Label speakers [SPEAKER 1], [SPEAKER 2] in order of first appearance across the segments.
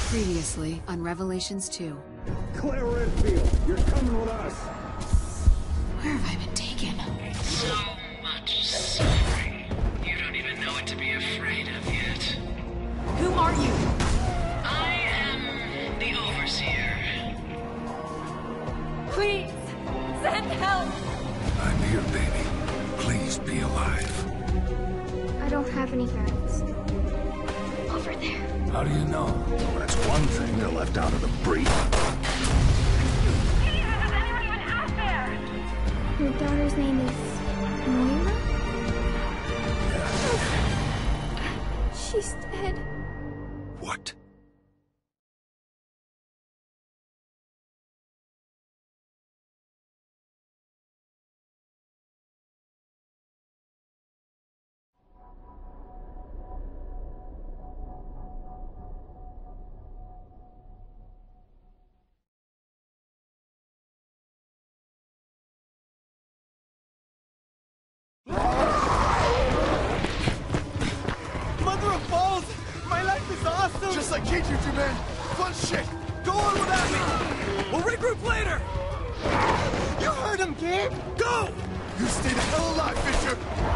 [SPEAKER 1] Previously on Revelations 2.
[SPEAKER 2] Claire Redfield, you're coming with us.
[SPEAKER 1] Where have I been taken?
[SPEAKER 3] So much suffering. You don't even know what to be afraid of yet.
[SPEAKER 1] Who are you?
[SPEAKER 3] I am the Overseer.
[SPEAKER 4] Please, send help!
[SPEAKER 5] I'm here, baby. Please be alive.
[SPEAKER 6] I don't have any parents. Over there.
[SPEAKER 5] How do you know? Well, that's one thing they're left out of the brief.
[SPEAKER 4] Jesus, is anyone even out there?
[SPEAKER 6] Your daughter's name is Moira? She's dead.
[SPEAKER 5] What?
[SPEAKER 7] Mother of balls! My life is awesome!
[SPEAKER 8] Just like K-Juju, man! Fun shit!
[SPEAKER 7] Go on without me! We'll regroup later! You heard him, Gabe! Go!
[SPEAKER 8] You stay the hell alive, Fisher!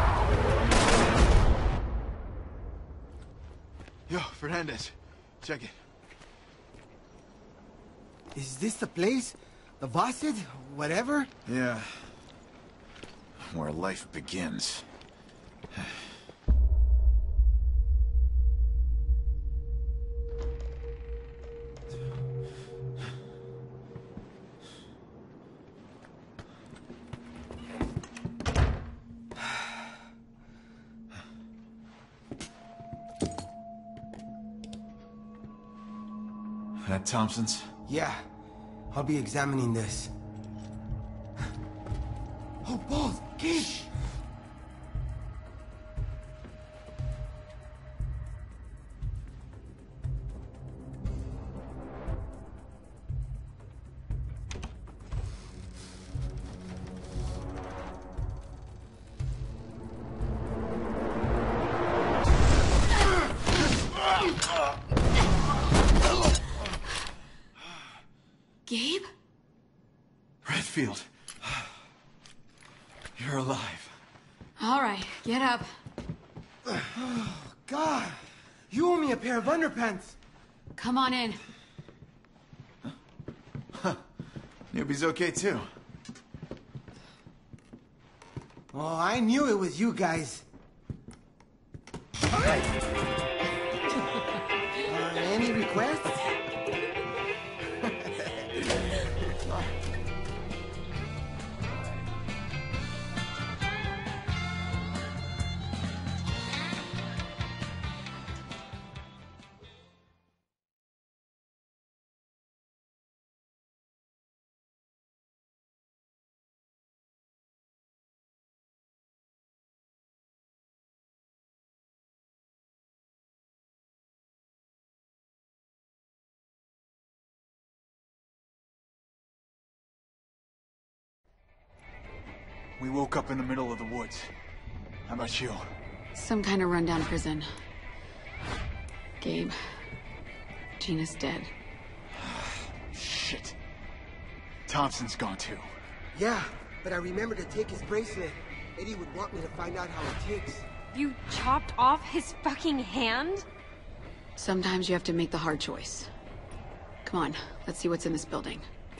[SPEAKER 8] Yo, Fernandez. Check it.
[SPEAKER 7] Is this the place? The Vasset? Whatever?
[SPEAKER 8] Yeah. Where life begins. That Thompson's?
[SPEAKER 7] Yeah. I'll be examining this. Oh, balls! Gabe!
[SPEAKER 1] Gabe?
[SPEAKER 8] Redfield. You're alive.
[SPEAKER 1] All right, get up.
[SPEAKER 7] God! You owe me a pair of underpants!
[SPEAKER 1] Come on in.
[SPEAKER 8] Newbie's okay, too.
[SPEAKER 7] Oh, I knew it was you guys. Any requests?
[SPEAKER 8] We woke up in the middle of the woods. How about you?
[SPEAKER 1] Some kind of rundown prison. Gabe. Gina's dead.
[SPEAKER 8] Shit. Thompson's gone, too.
[SPEAKER 7] Yeah, but I remember to take his bracelet. Eddie would want me to find out how it ticks.
[SPEAKER 4] You chopped off his fucking hand?
[SPEAKER 1] Sometimes you have to make the hard choice. Come on, let's see what's in this building.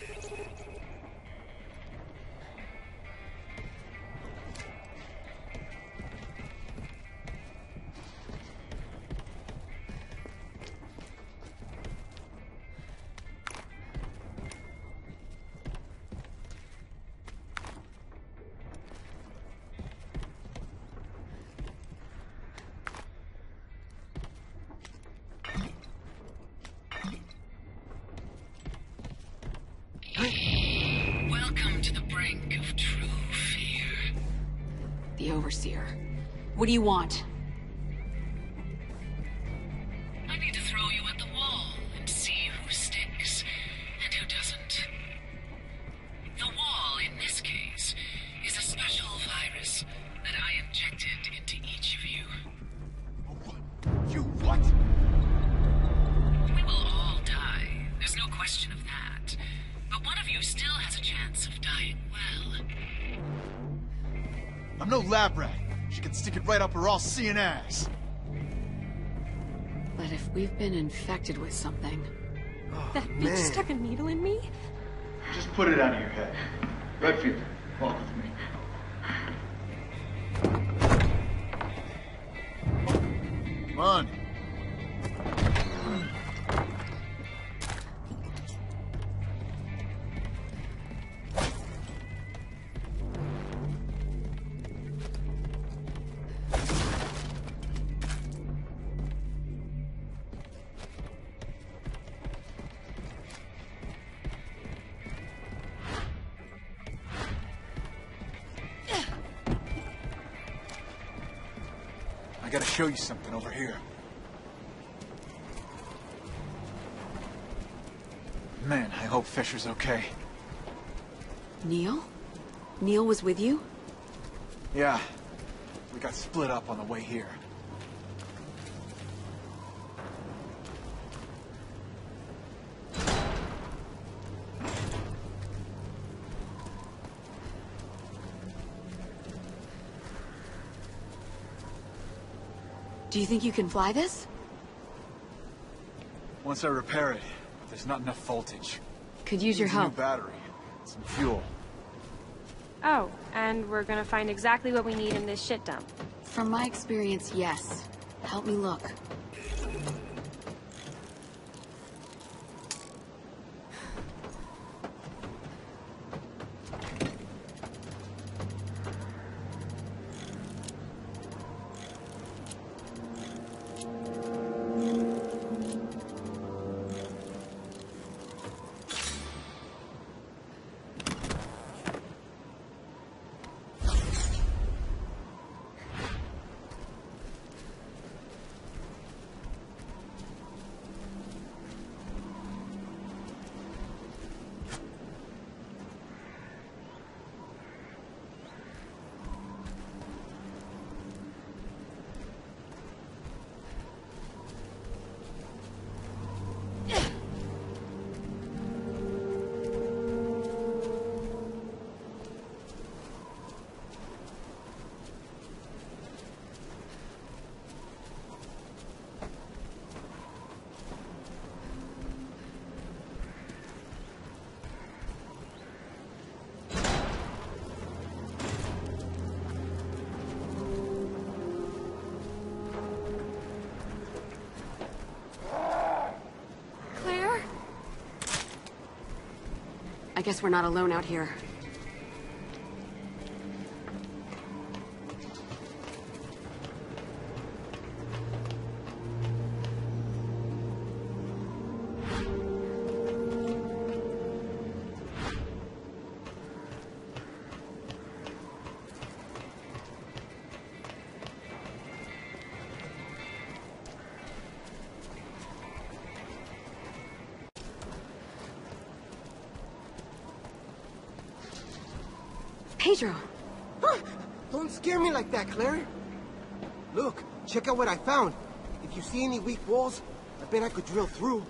[SPEAKER 3] Welcome to the brink of true fear.
[SPEAKER 1] The Overseer. What do you want?
[SPEAKER 3] I need to throw you at the wall and see who sticks and who doesn't. The wall, in this case, is a special virus that I injected into each of you.
[SPEAKER 8] You what?
[SPEAKER 3] We will all die still has a chance of dying well.
[SPEAKER 8] I'm no lab rat. She can stick it right up her all-seeing ass.
[SPEAKER 1] But if we've been infected with something...
[SPEAKER 4] That bitch stuck a needle in me?
[SPEAKER 8] Just put it out of your head. Redfield, walk with me. Come on. I gotta show you something over here. Man, I hope Fisher's okay.
[SPEAKER 1] Neil? Neil was with you?
[SPEAKER 8] Yeah. We got split up on the way here.
[SPEAKER 1] Do you think you can fly this?
[SPEAKER 8] Once I repair it, but there's not enough voltage.
[SPEAKER 1] Could use your
[SPEAKER 8] Needs a new
[SPEAKER 1] help.
[SPEAKER 8] battery, some fuel.
[SPEAKER 4] Oh, and we're gonna find exactly what we need in this shit dump.
[SPEAKER 1] From my experience, yes. Help me look. I guess we're not alone out here. Pedro!
[SPEAKER 7] Don't scare me like that, Claire. Look, check out what I found. If you see any weak walls, I bet I could drill through.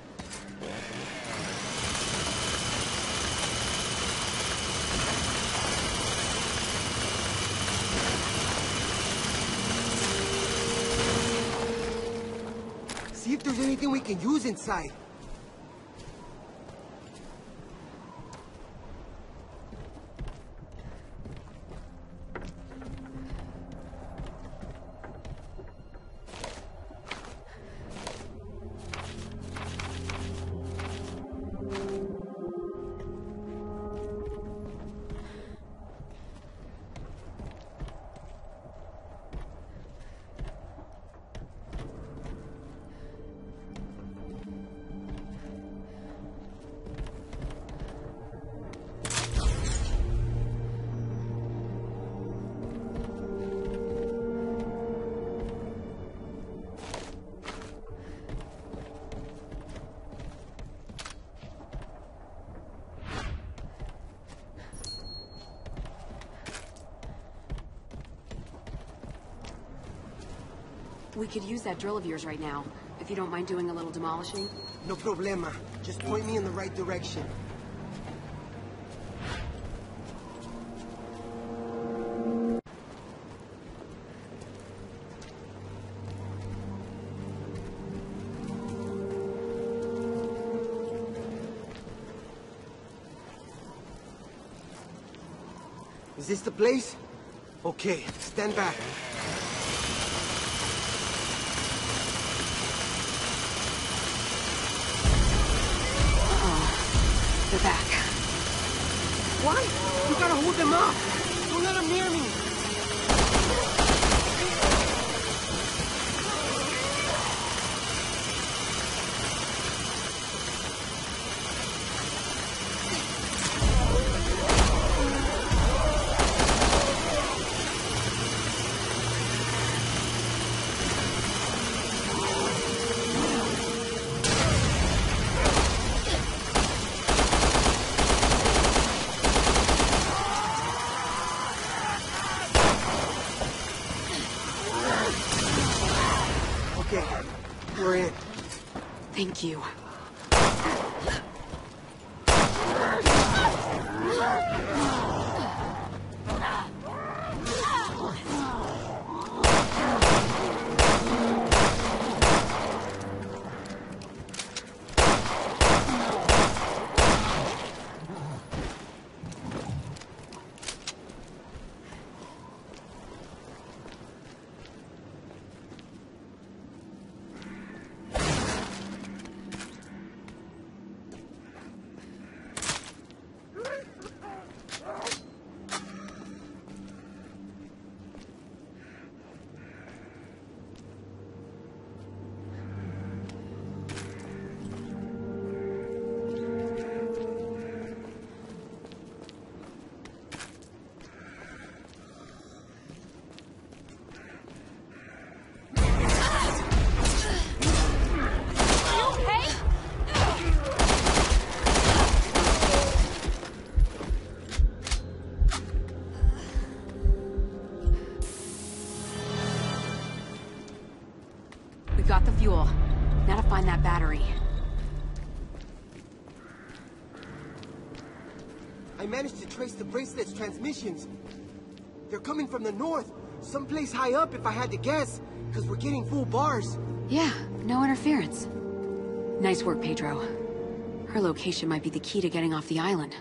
[SPEAKER 7] See if there's anything we can use inside.
[SPEAKER 1] We could use that drill of yours right now, if you don't mind doing a little demolishing.
[SPEAKER 7] No problema. Just point me in the right direction. Is this the place? Okay, stand back.
[SPEAKER 1] They're back.
[SPEAKER 7] What? You gotta hold them up! Don't let them near me! Okay, we're in.
[SPEAKER 1] Thank you. We got the fuel. Now to find that battery.
[SPEAKER 7] I managed to trace the bracelet's transmissions. They're coming from the north, someplace high up if I had to guess, because we're getting full bars.
[SPEAKER 1] Yeah, no interference. Nice work, Pedro. Her location might be the key to getting off the island.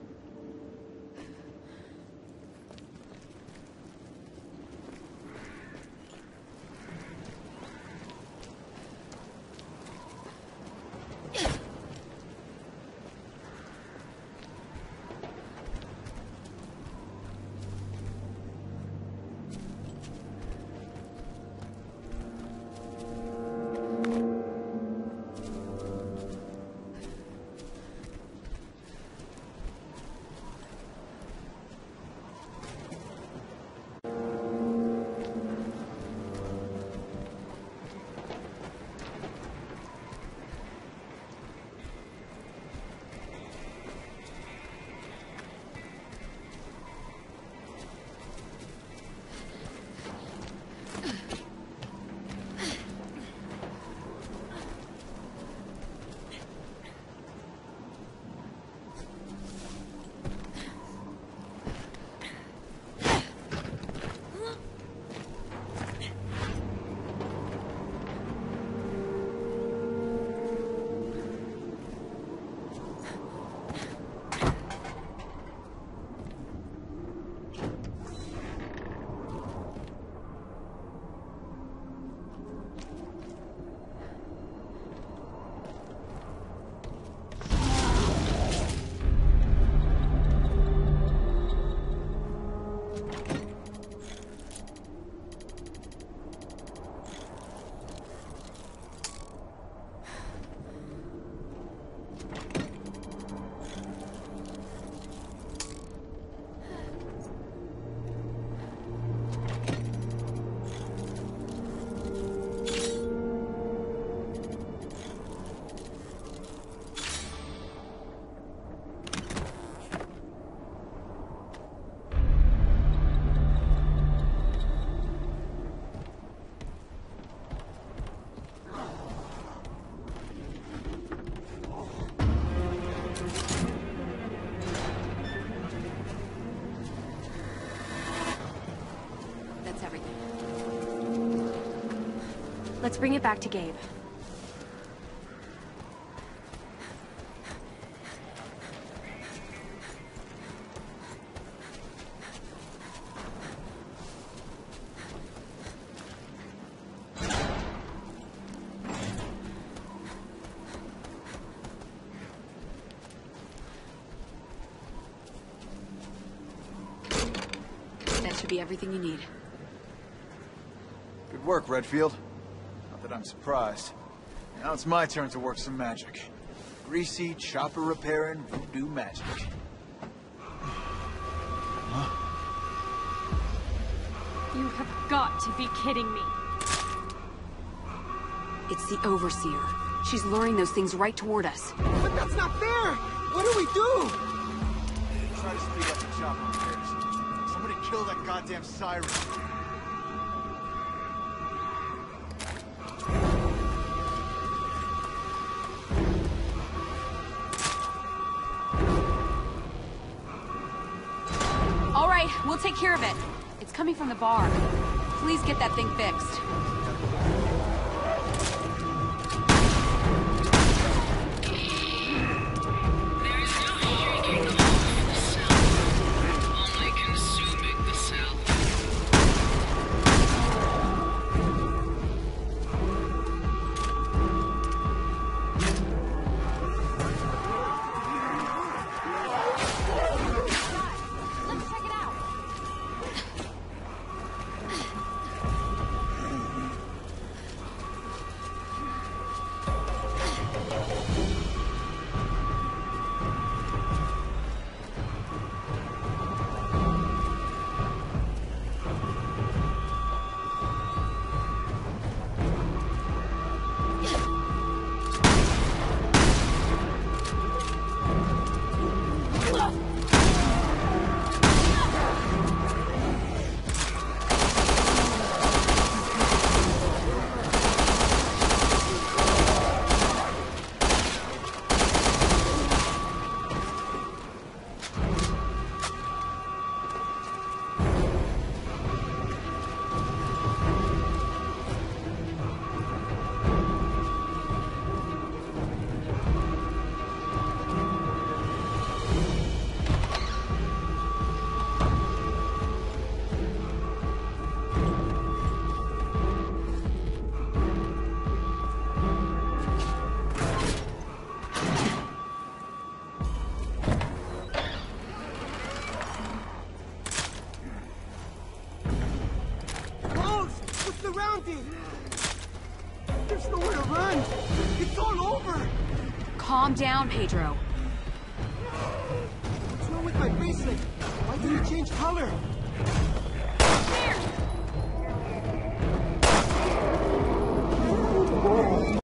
[SPEAKER 4] Let's bring it back to Gabe.
[SPEAKER 1] be everything you need.
[SPEAKER 8] Good work, Redfield. Not that I'm surprised. Now it's my turn to work some magic. Greasy, chopper repairing, voodoo magic.
[SPEAKER 4] You have got to be kidding me.
[SPEAKER 1] It's the Overseer. She's luring those things right toward us.
[SPEAKER 7] But that's not fair! What do we do?
[SPEAKER 8] Try to speed up the chopper repairs. Somebody kill that goddamn siren.
[SPEAKER 1] All right, we'll take care of it. It's coming from the bar. Please get that thing fixed.
[SPEAKER 3] There is no shaking off the cell, only consuming the cell.
[SPEAKER 1] Let's check it out.
[SPEAKER 7] surrounded! There's nowhere to run! It's all over!
[SPEAKER 1] Calm down, Pedro.
[SPEAKER 7] What's wrong with my bracelet? Why did it change color?